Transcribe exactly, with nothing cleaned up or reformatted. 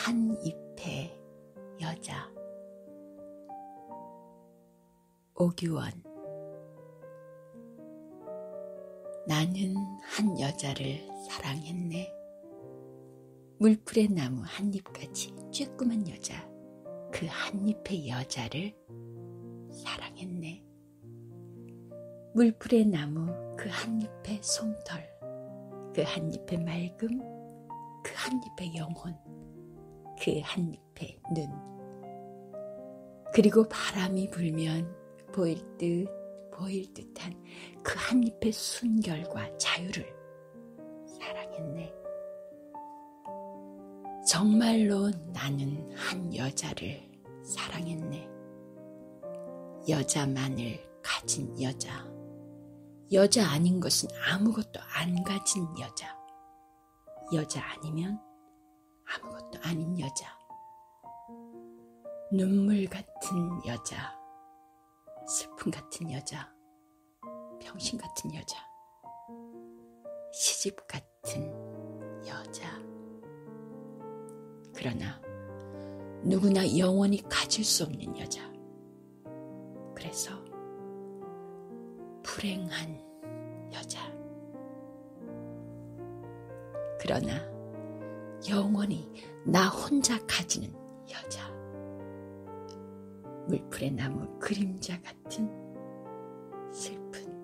한 잎의 여자. 오규원. 나는 한 여자를 사랑했네. 물풀의 나무 한 잎같이 쬐끄만 여자, 그 한 잎의 여자를 사랑했네. 물풀의 나무 그 한 잎의 솜털, 그 한 잎의 맑음, 그 한 잎의 영혼, 그 한 잎의 눈. 그리고 바람이 불면 보일 듯 보일 듯한 그 한 잎의 순결과 자유를 사랑했네. 정말로 나는 한 여자를 사랑했네. 여자만을 가진 여자. 여자 아닌 것은 아무것도 안 가진 여자. 여자 아니면 아무것도 아닌 여자. 눈물 같은 여자. 슬픔 같은 여자. 병신 같은 여자. 시집 같은 여자. 그러나 누구나 영원히 가질 수 없는 여자. 그래서 불행한 여자. 그러나 영원히 나 혼자 가지는 여자. 물풀의 나무 그림자 같은 슬픈